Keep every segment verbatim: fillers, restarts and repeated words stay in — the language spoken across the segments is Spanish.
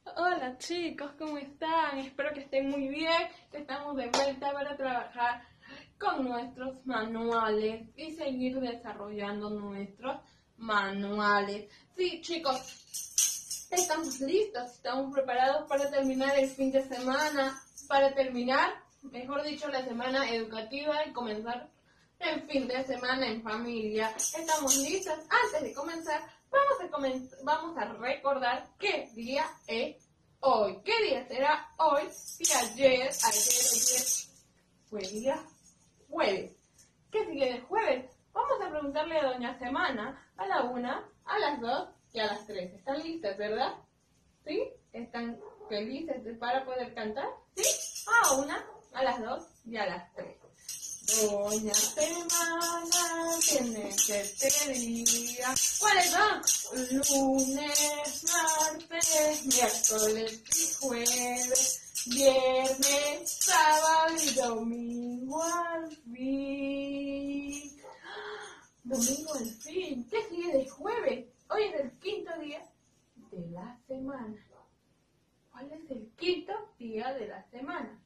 Hola chicos, ¿cómo están? Espero que estén muy bien, que estamos de vuelta para trabajar con nuestros manuales y seguir desarrollando nuestros manuales. Sí chicos, estamos listos, estamos preparados para terminar el fin de semana, para terminar, mejor dicho, la semana educativa y comenzar el fin de semana en familia. Estamos listos. Antes de comenzar, vamos a, comen vamos a recordar qué día es hoy. ¿Qué día será hoy? Si ayer, ayer, ayer fue día jueves. ¿Qué sigue de jueves? Vamos a preguntarle a Doña Semana a la una, a las dos y a las tres. ¿Están listas, verdad? ¿Sí? ¿Están felices para poder cantar? ¿Sí? A una, a las dos y a las tres. Doña Semana tiene siete días. ¿Cuáles son? Lunes, martes, miércoles y jueves, viernes, sábado y domingo al fin. Domingo al fin. ¿Qué sigue de jueves? Hoy es el quinto día de la semana. ¿Cuál es el quinto día de la semana?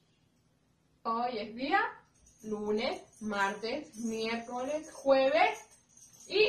Hoy es día lunes, martes, miércoles, jueves y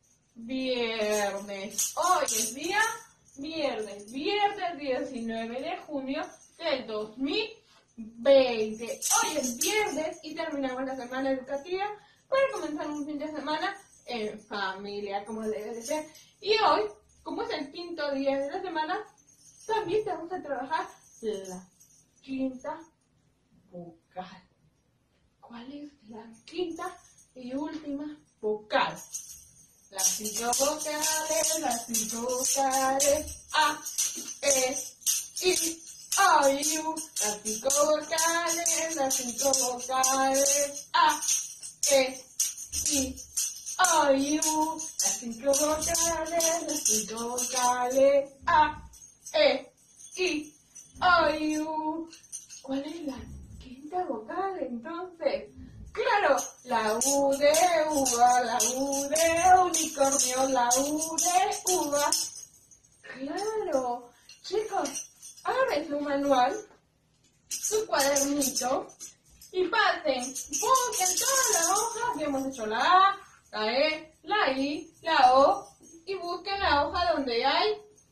viernes. Hoy es día viernes, viernes diecinueve de junio del dos mil veinte. Hoy es viernes y terminamos la semana educativa para comenzar un fin de semana en familia, como debe de ser. Y hoy, como es el quinto día de la semana, también vamos a trabajar la quinta vocal. ¿Cuál es la quinta y última vocal? Las cinco vocales, las cinco vocales, A, E, I, O, y U. Las cinco vocales, las cinco vocales, A, E, I, O, y U. Las cinco vocales, las cinco vocales, A, E, I, O, y U. ¿Cuál es la quinta vocal entonces? Claro, la U de uva, la U de unicornio, la U de uva. Claro, chicos, agarren su manual, su cuadernito y pasen, busquen todas las hojas que hemos hecho, la A, la E, la I, la O, y busquen la hoja donde hay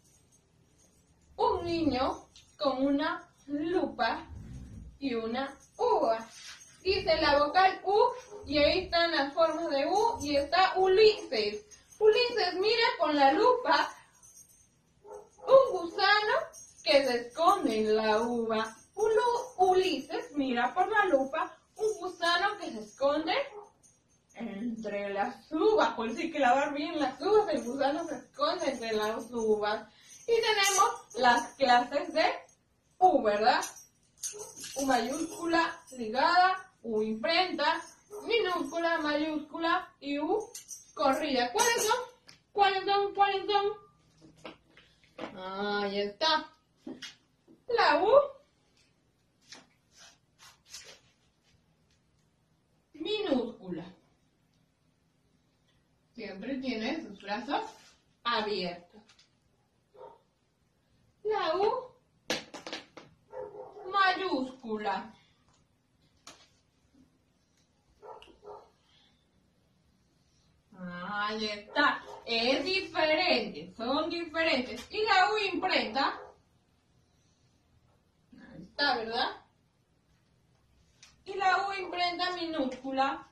un niño con una lupa y una uva. Dice la vocal U y ahí están las formas de U y está Ulises. Ulises mira con la lupa un gusano que se esconde en la uva. Ulises mira por la lupa un gusano que se esconde entre las uvas. Por eso hay que lavar bien las uvas, el gusano se esconde entre las uvas. Y tenemos las clases de U, ¿verdad? U mayúscula ligada, U imprenta, minúscula, mayúscula y U corrida. ¿Cuáles son? ¿Cuáles son? ¿Cuáles son? Ahí está. La U minúscula. Siempre tiene sus brazos abiertos. La U mayúscula. Ahí está. Es diferente, son diferentes. Y la U imprenta. Ahí está, ¿verdad? Y la U imprenta minúscula.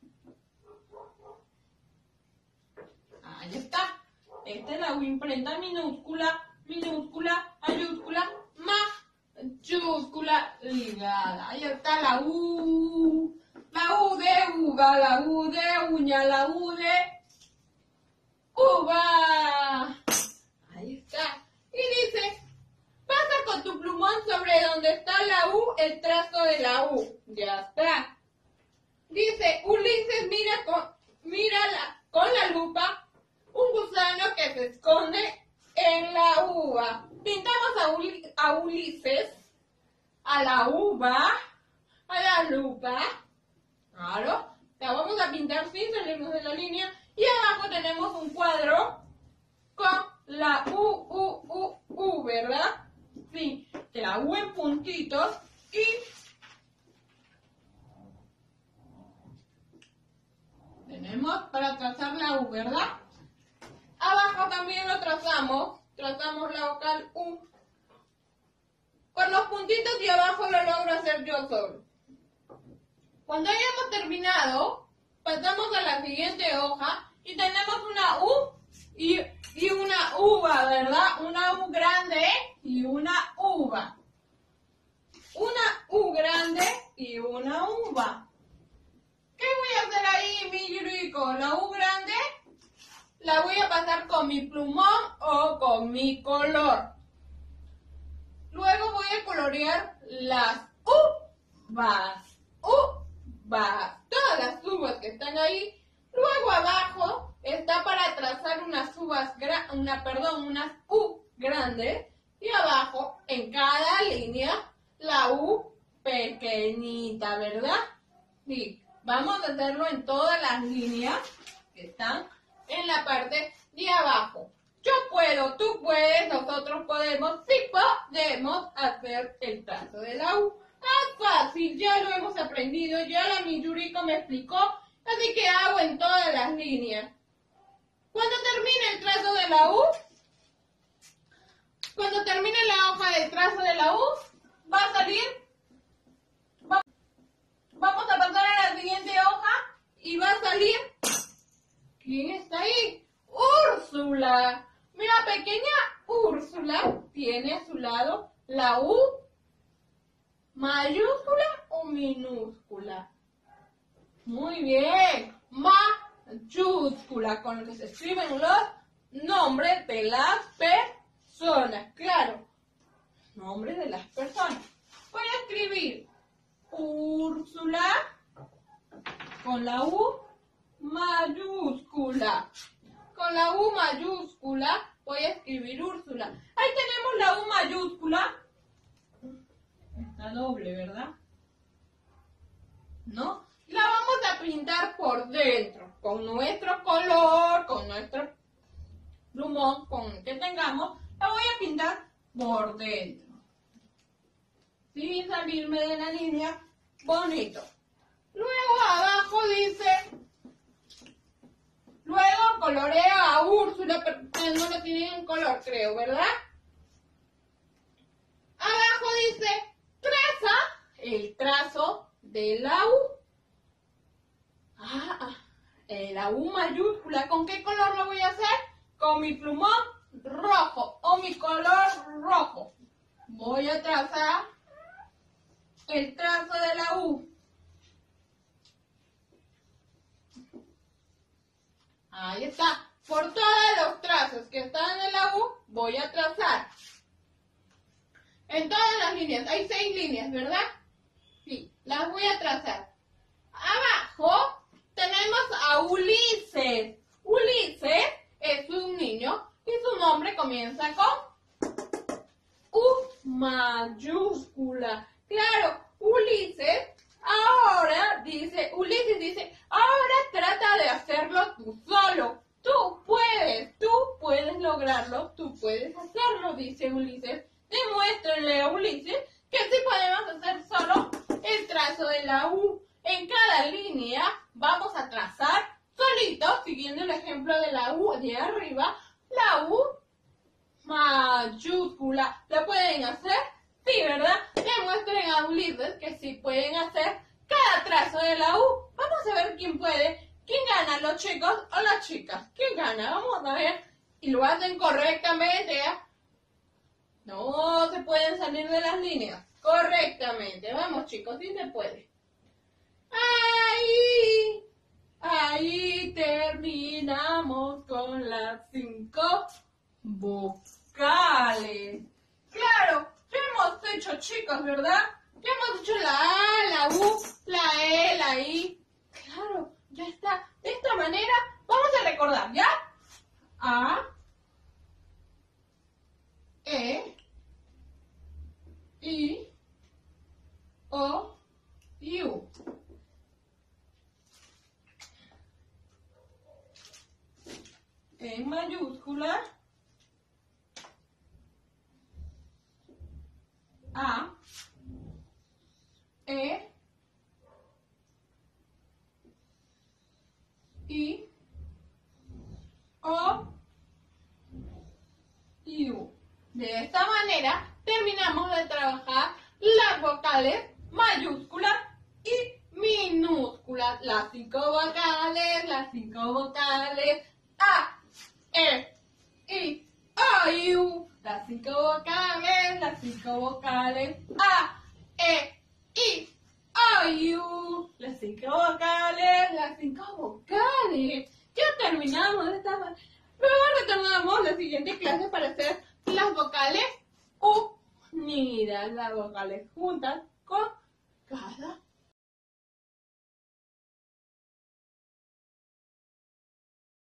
Ahí está. Esta es la U imprenta minúscula, minúscula, mayúscula, mayúscula ligada. Ahí está la U. La U de uva, la U de uña, la U de uva. Ahí está. Y dice, pasa con tu plumón sobre donde está la U, el trazo de la U. Ya está. Dice, Ulises mira con, mira la, con la lupa un gusano que se esconde en la uva. Pintamos a, Uli, a Ulises, a la uva, a la lupa. Claro, la vamos a pintar sin salirnos de la línea. Y abajo tenemos un cuadro con la U, U, U, U, ¿verdad? Sí, la U en puntitos y tenemos para trazar la U, ¿verdad? Abajo también lo trazamos, trazamos la vocal U. Con los puntitos y abajo lo logro hacer yo solo. Cuando hayamos terminado, pasamos a la siguiente hoja y tenemos una U y, y una uva, ¿verdad? Una U grande y una uva. Una U grande y una uva. ¿Qué voy a hacer ahí, mi Yuriko? La U grande la voy a pasar con mi plumón o con mi color. Luego voy a colorear las uvas. Uvas. Todas las uvas que están ahí. Luego abajo está para trazar unas uvas, una, perdón, unas U grandes. Y abajo, en cada línea, la U pequeñita, ¿verdad? Sí. Vamos a hacerlo en todas las líneas que están en la parte de abajo. Yo puedo, tú puedes, nosotros podemos, sí podemos hacer el trazo de la U. Es fácil, ya lo hemos aprendido, ya la mi Yuriko me explicó, así que hago en todas las líneas. Cuando termine el trazo de la U, cuando termine la hoja del trazo de la U, va a salir, va, vamos a pasar a la siguiente hoja y va a salir, ¿quién está ahí? Úrsula. Mira, pequeña Úrsula tiene a su lado la U mayúscula o minúscula. Muy bien, mayúscula, con lo que se escriben los nombres de las personas. Claro, nombres de las personas. Voy a escribir Úrsula con la U mayúscula. Con la U mayúscula voy a escribir Úrsula. Ahí tenemos la U mayúscula. Está doble, ¿verdad? ¿No? La vamos a pintar por dentro. Con nuestro color, con nuestro plumón, con el que tengamos, la voy a pintar por dentro. Sin salirme de la línea. Bonito. Luego abajo dice... Luego coloreo a Úrsula, pero ustedes no lo tienen en color, creo, ¿verdad? Abajo dice, traza el trazo de la U. Ah, ah, la U mayúscula. ¿Con qué color lo voy a hacer? Con mi plumón rojo o mi color rojo. Voy a trazar el trazo de la U. Ahí está. Por todos los trazos que están en la U, voy a trazar. En todas las líneas. Hay seis líneas, ¿verdad? Sí, las voy a trazar. Abajo tenemos a Ulises. Ulises es un niño y su nombre comienza con U mayúscula. Claro, Ulises. Ahora dice, Ulises dice, ahora trata de hacerlo tú solo. Tú puedes, tú puedes lograrlo, tú puedes hacerlo, dice Ulises. Demuéstrenle a Ulises que sí podemos hacer solo el trazo de la U. En cada línea vamos a trazar solitos, siguiendo el ejemplo de la U de arriba, la U mayúscula. ¿La pueden hacer? Sí, ¿verdad? Demuestren a Ulises que sí pueden hacer cada trazo de la U. Vamos a ver quién puede. ¿Quién gana, los chicos o las chicas? ¿Quién gana? Vamos a ver. Y lo hacen correctamente, ¿eh? No se pueden salir de las líneas. Correctamente. Vamos, chicos, sí se puede. Ahí. Ahí terminamos con las cinco vocales. Claro. Ya hemos hecho, chicos, ¿verdad? Ya hemos hecho la A, la U, la E, la I. Claro, ya está. De esta manera, vamos a recordar, ¿ya? A, E, I, O y U. En mayúscula, vocales mayúsculas y minúsculas. Las cinco vocales, las cinco vocales. A, E, I, O, U. Las cinco vocales, las cinco vocales. A, E, I, O, U. Las cinco vocales, las cinco vocales. Ya terminamos esta. Luego retornamos la siguiente clase para hacer las vocales unidas, las vocales juntas con